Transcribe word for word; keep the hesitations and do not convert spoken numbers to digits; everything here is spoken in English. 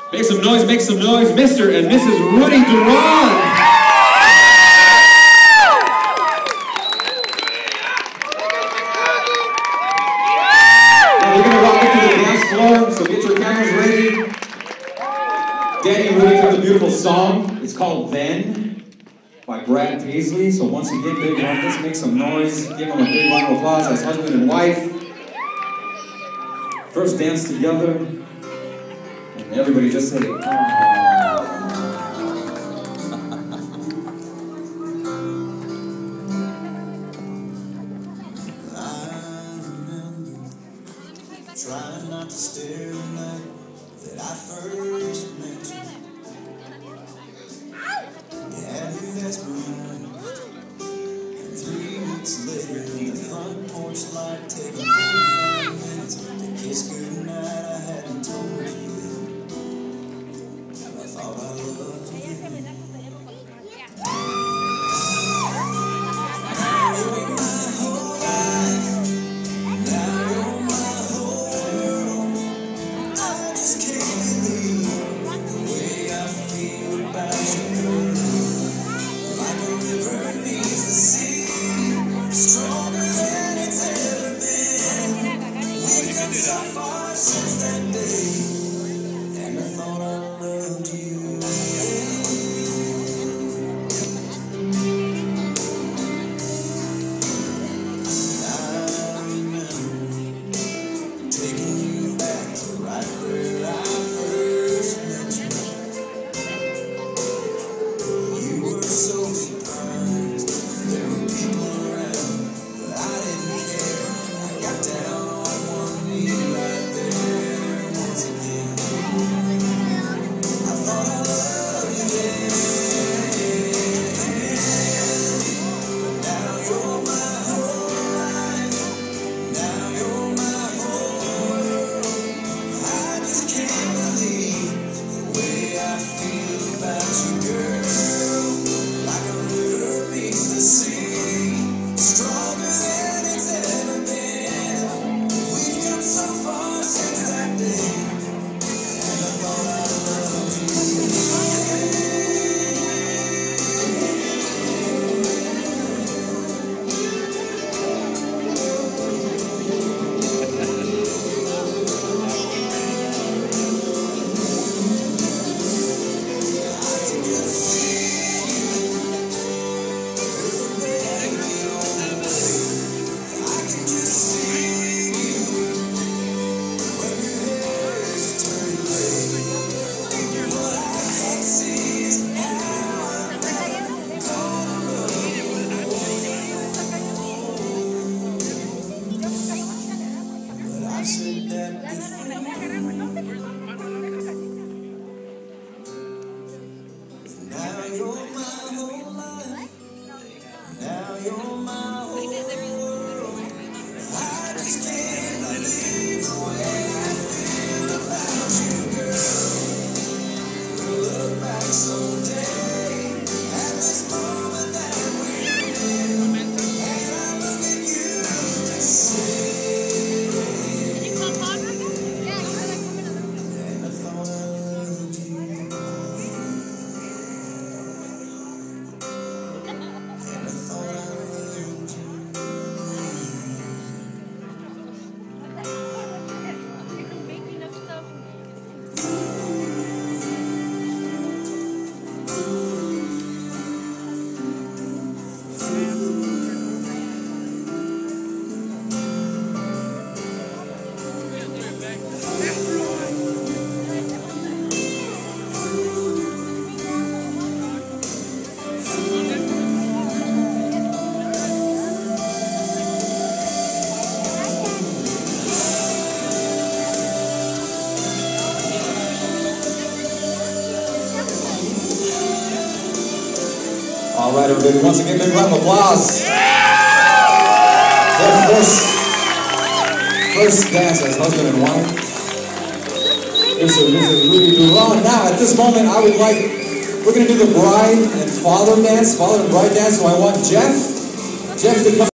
Make some noise, make some noise, Mister and Missus Rudy Duran. We're going to walk into the dance floor, so get your cameras ready. Danny and Rudy have a beautiful song. It's called Then by Brad Paisley. So once again, big round, let's make some noise. Give them a big round of applause as husband and wife. First dance together. And everybody just say, oh. Trying not to stare the night that I first met you. You had me mesmerized, and three weeks later, in the front porch light, taking forty-five minutes to kiss goodnight. I hadn't told you yet. I thought I loved you. Now you're my whole life. Now you're my stronger than it's ever been. We've come so far since that day, and I thought I loved you. I remember taking you back to right where I first met you. You were so surprised. There were people around, but I didn't care. I got down on one knee right there once again. I thought I loved you then. Now you're my whole life. Now you're my whole world. I just can't believe the way I feel about you, girl. Like a river meets the sea, stronger than it's ever been. We've come so far since that day, and I thought I loved you. I can just see you with a baby on the way. I can just see you when your hair is turning gray. What I can't see is how I'm gonna love you. But I've said that before. Now you're my whole life. Now you're my whole world. I just can't believe the way I feel about you, girl. We'll look back someday at this moment that we're in, and I look at you and say, and I thought I loved you. And I thought I loved you. All right, everybody, once again, big round of applause. Their first, first dance as husband and wife. Mister and Missus Rudy Duran. Now, at this moment, I would like, we're going to do the bride and father dance, father and bride dance, so I want Jeff, Jeff to come.